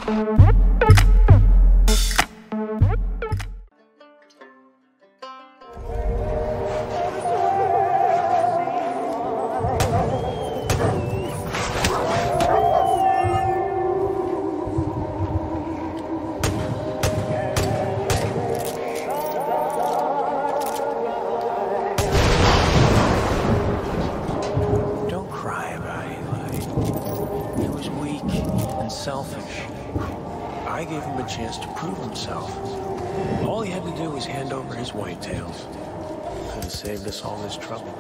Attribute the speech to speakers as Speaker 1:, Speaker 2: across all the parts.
Speaker 1: Selfish. I gave him a chance to prove himself. All he had to do was hand over his whitetails. Could have saved us all this trouble.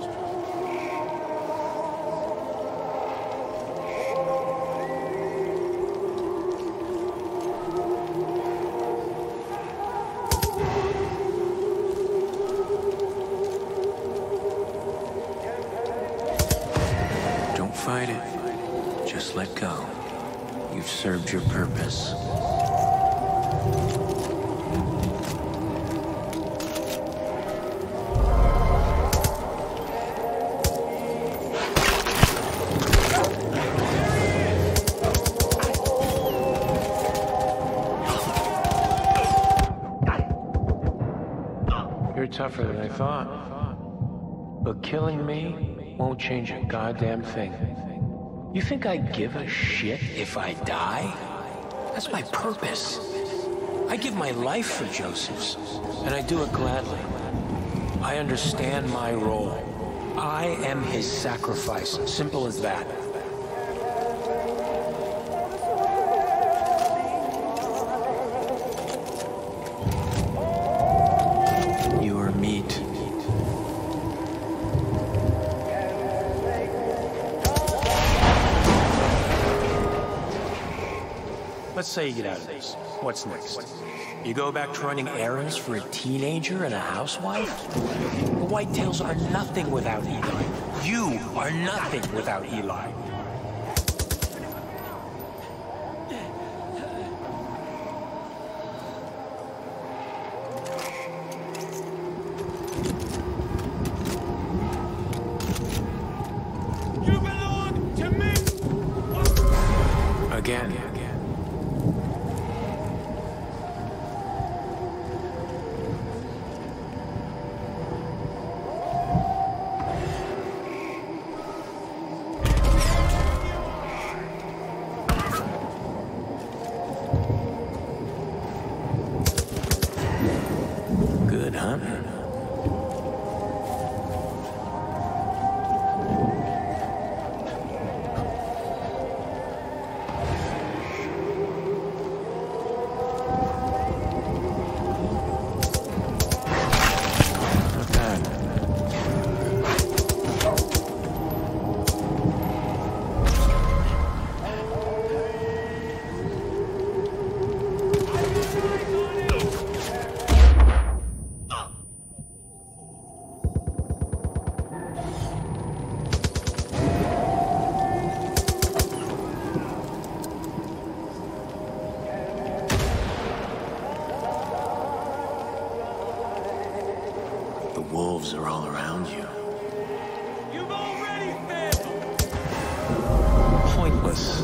Speaker 1: Don't fight it. Just let go. You've served your purpose. You're tougher than I thought. But killing me won't change a goddamn thing. You think I give a shit if I die? That's my purpose. I give my life for Joseph's, and I do it gladly. I understand my role. I am his sacrifice. Simple as that. You are meat. Let's say you get out of this. What's next? You go back to running errands for a teenager and a housewife? The whitetails are nothing without Eli. You are nothing without Eli.
Speaker 2: You belong to me!
Speaker 1: Again. Good hunting. Not bad. The wolves are all around you.
Speaker 2: You've already failed!
Speaker 1: Pointless.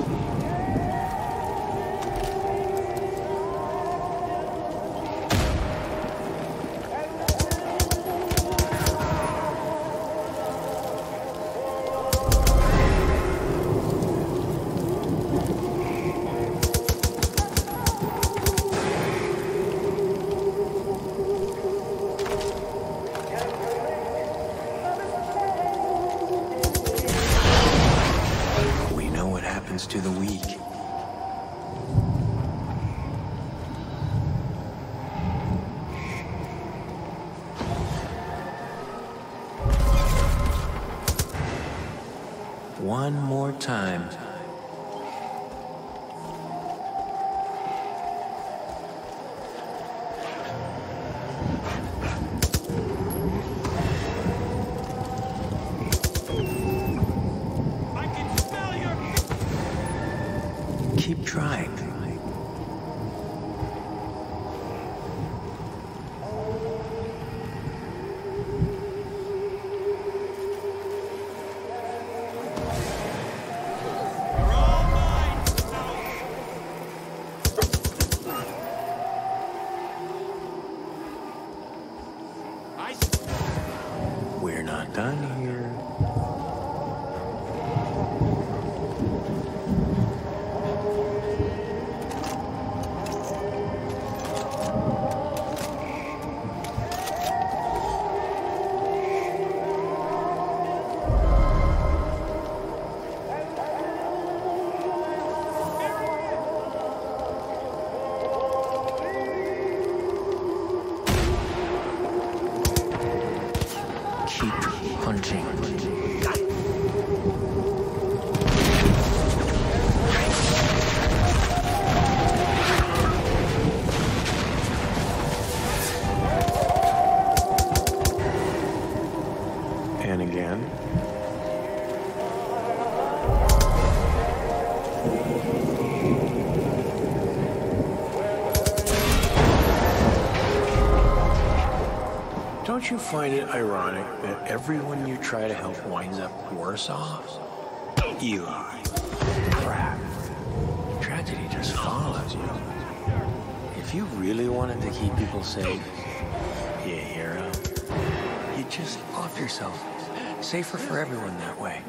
Speaker 1: To the weak. One more time. Keep trying. Don't you find it ironic that everyone you try to help winds up worse off? Eli. Crap. Tragedy just follows you. If you really wanted to keep people safe, you hero, you'd just off yourself. Safer for everyone that way.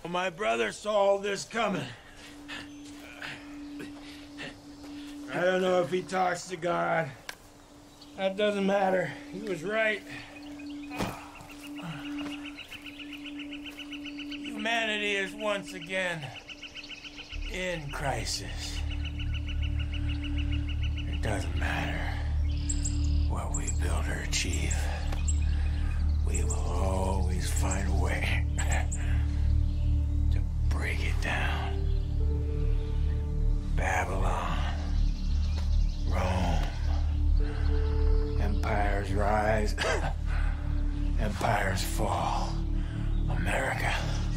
Speaker 2: My brother saw all this coming. I don't know if he talks to God. That doesn't matter. He was right. Humanity is once again in crisis. It doesn't matter what we build or achieve. We will always find a way to break it down. Babylon, Rome, empires rise, empires fall. America,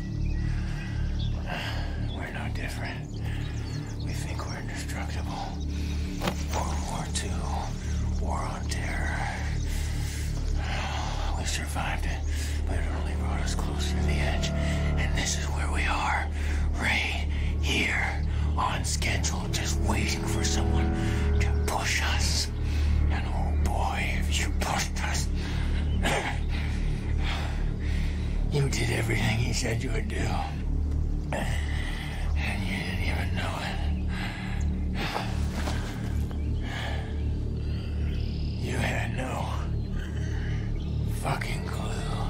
Speaker 2: we're no different. We think we're indestructible. World War II, war on terror. We survived it, but it only brought us closer to the edge. And this is where we are, right here, on schedule, just waiting for someone to push us. And oh boy, if you pushed us. You did everything he said you would do. And you didn't even know it. You had no fucking clue.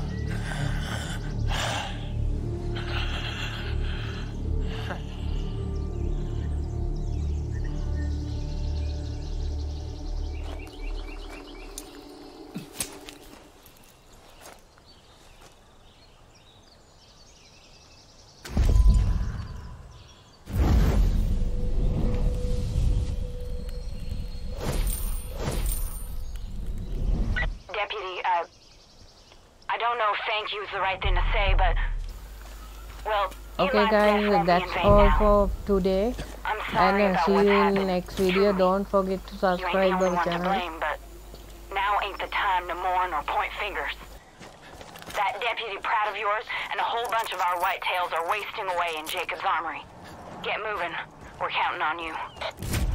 Speaker 3: Deputy, I don't know if thank you is the right thing to say, but, well,
Speaker 4: Okay
Speaker 3: Eli's death
Speaker 4: guys,
Speaker 3: won't be in
Speaker 4: that's
Speaker 3: vain
Speaker 4: all
Speaker 3: now.
Speaker 4: for today,
Speaker 3: I'm sorry
Speaker 4: and
Speaker 3: about
Speaker 4: see
Speaker 3: what's
Speaker 4: you in the
Speaker 3: happened.
Speaker 4: next video. Don't forget to
Speaker 3: You ain't the
Speaker 4: subscribe
Speaker 3: only
Speaker 4: our
Speaker 3: one to
Speaker 4: channel.
Speaker 3: blame, but now ain't the time to mourn or point fingers. That Deputy Pratt of yours and a whole bunch of our whitetails are wasting away in Jacob's armory. Get moving. We're counting on you.